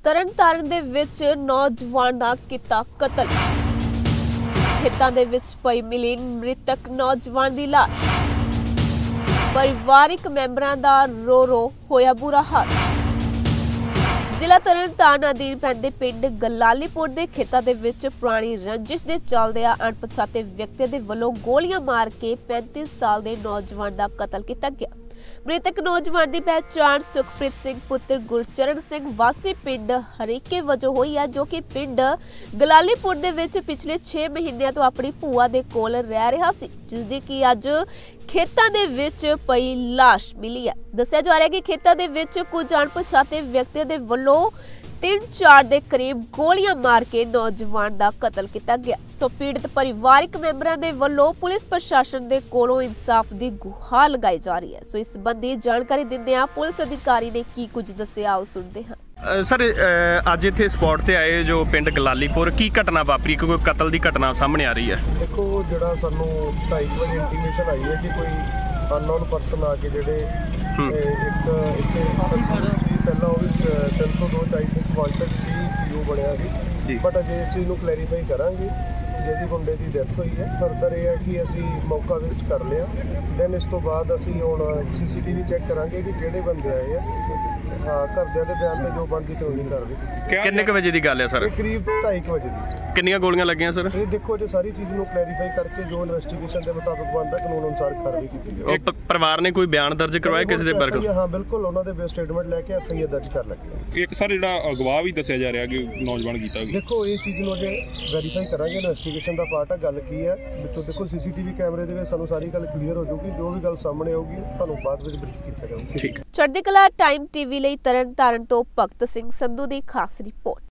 ਤਰਨਤਾਰਨ ਦੇ ਵਿੱਚ ਨੌਜਵਾਨ ਦਾ ਕੀਤਾ ਕਤਲ। ਖੇਤਾਂ ਦੇ ਵਿੱਚ ਪਈ ਮਿਲੀ ਮ੍ਰਿਤਕ ਨੌਜਵਾਨ ਦੀ ਲਾਸ਼। ਪਰਿਵਾਰਿਕ ਮੈਂਬਰਾਂ ਦਾ ਰੋ ਹੋਇਆ ਬੁਰਾ ਹਾਲ। ਜ਼ਿਲ੍ਹਾ ਤਰਨਤਾਰਨ ਅਧੀਨ ਪੈਂਦੇ ਪਿੰਡ ਗਲਾਲੀਪੁਰ ਦੇ ਖੇਤਾਂ ਦੇ ਵਿੱਚ ਪੁਰਾਣੀ ਰੰਜਿਸ਼ ਦੇ ਚੱਲਦਿਆਂ ਅਣਪਛਾਤੇ ਵਿਅਕਤੀਆਂ ਦੇ ਵੱਲੋਂ ਗੋਲੀਆਂ ਮਾਰ ਕੇ 35 ਸਾਲ ਦੇ ਨੌਜਵਾਨ ਦਾ ਕਤਲ ਕੀਤਾ ਗਿਆ। ਮ੍ਰਿਤਕ ਨੌਜਵਾਨ ਦੀ ਪਹਿਚਾਣ ਸੁਖਪ੍ਰੀਤ ਸਿੰਘ ਪੁੱਤਰ ਗੁਰਚਰਨ ਸਿੰਘ ਵਾਸੀ ਪਿੰਡ ਹਰੀਕੇ ਵਜੋਂ ਹੋਈ ਹੈ, ਜੋ ਕਿ ਪਿੰਡ ਗਲਾਲੀਪੁਰ ਦੇ ਵਿੱਚ ਪਿਛਲੇ 6 ਮਹੀਨਿਆਂ ਤੋਂ ਆਪਣੀ ਭੂਆ ਦੇ ਕੋਲ ਰਹਿ ਰਿਹਾ ਸੀ, ਜਿਸ ਦੀ ਕਿ ਅੱਜ ਖੇਤਾਂ ਦੇ ਵਿੱਚ ਪਈ ਲਾਸ਼ ਮਿਲੀ ਹੈ। ਦੱਸਿਆ ਜਾ ਰਿਹਾ ਹੈ ਕਿ ਖੇਤਾਂ ਦੇ ਵਿੱਚ ਕੁਝ ਅਣਪਛਾਤੇ ਵਿਅਕਤੀਆਂ ਦੇ ਵੱਲੋਂ 3-4 ਦੇ ਕਰੀਬ ਗੋਲੀਆਂ ਮਾਰ ਕੇ ਨੌਜਵਾਨ ਦਾ ਕਤਲ ਕੀਤਾ ਗਿਆ। ਸੋ ਪੀੜਤ ਪਰਿਵਾਰਿਕ ਮੈਂਬਰਾਂ ਦੇ ਵੱਲੋਂ ਪੁਲਿਸ ਪ੍ਰਸ਼ਾਸਨ ਦੇ ਕੋਲੋਂ ਇਨਸਾਫ ਦੀ ਗੁਹਾਰ ਲਗਾਈ ਜਾ ਰਹੀ ਹੈ। ਸੋ ਇਸ ਸੰਬੰਧੀ ਜਾਣਕਾਰੀ ਦਿੰਦਿਆਂ ਪੁਲਿਸ ਅਧਿਕਾਰੀ ਨੇ ਕੀ ਕੁਝ ਦੱਸਿਆ, ਆਓ ਸੁਣਦੇ ਹਾਂ। ਸਰ, ਅੱਜ ਇੱਥੇ ਸਪੌਟ ਤੇ ਆਏ ਜੋ ਪਿੰਡ ਗਲਾਲੀਪੁਰ, ਕੀ ਘਟਨਾ ਵਾਪਰੀ? ਕੋਈ ਕਤਲ ਦੀ ਘਟਨਾ ਸਾਹਮਣੇ ਆ ਰਹੀ ਹੈ। ਦੇਖੋ, ਜਿਹੜਾ ਸਾਨੂੰ 2:30 ਵਜੇ ਇੰਟੀਮੇਸ਼ਨ ਆਈ ਹੈ ਕਿ ਕੋਈ ਅਨਨੋਨ ਪਰਸਨ ਆ ਕੇ ਜਿਹੜੇ ਇੱਕ ਪਹਿਲਾਂ ਉਹ 302 ਚਾਈਨਿੰਗ ਵਾਂਟਡ ਸੀ ਪੀਓ ਬਣਿਆ ਸੀ, ਬਟ ਅਜੇ ਇਸ ਚੀਜ਼ ਨੂੰ ਕਲੈਰੀਫਾਈ ਕਰਾਂਗੇ। ਜਿਹਦੀ ਮੁੰਡੇ ਦੀ ਡੈਥ ਹੋਈ ਹੈ, ਫਰਦਰ ਇਹ ਹੈ ਕਿ ਅਸੀਂ ਮੌਕਾ ਵਿਜ਼ਿਟ ਕਰ ਲਿਆ। ਦੈਨ ਇਸ ਤੋਂ ਬਾਅਦ ਅਸੀਂ ਹੁਣ CCTV ਚੈੱਕ ਕਰਾਂਗੇ ਕਿ ਕਿਹੜੇ ਬੰਦੇ ਆਏ ਆ। ਘਰਦਿਆਂ ਦੇ ਬਿਆਨ ਤੇ ਜੋ ਬਣਦੀ ਕਾਨੂੰਨੀ ਕਾਰਵਾਈ। ਕਿੰਨੇ ਕੁ ਵਜੇ ਦੀ ਗੱਲ ਹੈ ਸਰ? ਕਰੀਬ 2:30 ਵਜੇ ਦੀ। ਕਿੰਨੀਆਂ ਗੋਲੀਆਂ ਲੱਗੀਆਂ ਸਰ? ਇਹ ਦੇਖੋ, ਜੇ ਸਾਰੀ ਚੀਜ਼ ਨੂੰ ਕਲੈਰੀਫਾਈ ਕਰਕੇ ਜੋ ਇਨਵੈਸਟੀਗੇਸ਼ਨ ਦੇ ਮੁਤਾਬਕ ਬਣਦਾ ਕਾਨੂੰਨ ਅਨੁਸਾਰ ਕਾਰਵਾਈ ਕੀਤੀ ਜਾਵੇ। ਪਰਿਵਾਰ ਨੇ ਕੋਈ ਬਿਆਨ ਦਰਜ ਕਰਵਾਇਆ ਕਿਸੇ ਦੇ ਬਾਰੇ? ਹਾਂ ਬਿਲਕੁਲ, ਉਹਨਾਂ ਦੇ ਬੇਸ ਸਟੇਟਮੈਂਟ ਲੈ ਕੇ FIR ਦਰਜ ਕਰ ਲੱਗੇ। ਇੱਕ ਸਰ ਜਿਹੜਾ ਅਗਵਾ ਵੀ ਦੱਸਿਆ ਜਾ ਰਿਹਾ ਕਿ ਨੌਜਵਾਨ ਕੀਤਾ ਗਿਆ। ਦੇਖੋ, ਇਹ ਚੀਜ਼ ਨੂੰ ਅਜੇ ਵੈਰੀਫਾਈ ਕਰਾਂਗੇ, ਇਨਵੈਸਟੀਗੇਸ਼ਨ ਦਾ ਪਾਰਟ ਹੈ। ਗੱਲ ਕੀ ਹੈ ਵਿੱਚੋਂ ਦੇਖੋ CCTV ਕੈਮਰੇ ਦੇ ਵਿੱਚ ਸਾਨੂੰ ਸਾਰੀ ਗੱਲ ਕਲੀਅਰ ਹੋ ਜਾਊਗੀ। ਜੋ ਵੀ ਗੱਲ ਸਾਹਮਣੇ ਆਊਗੀ ਤੁਹਾਨੂੰ ਬਾਅਦ ਵਿੱਚ ਬਰੀਫ ਕੀਤਾ ਜਾਊਗਾ। ਠੀਕ। ਚੜ੍ਹਦੀ ਕਲਾ ਟਾਈਮ TV ਲਈ ਤਰਨਤਾਰਨ ਤੋਂ ਭਗਤ ਸਿੰਘ ਸੰਧੂ ਦੀ ਖਾਸ ਰਿਪੋਰਟ।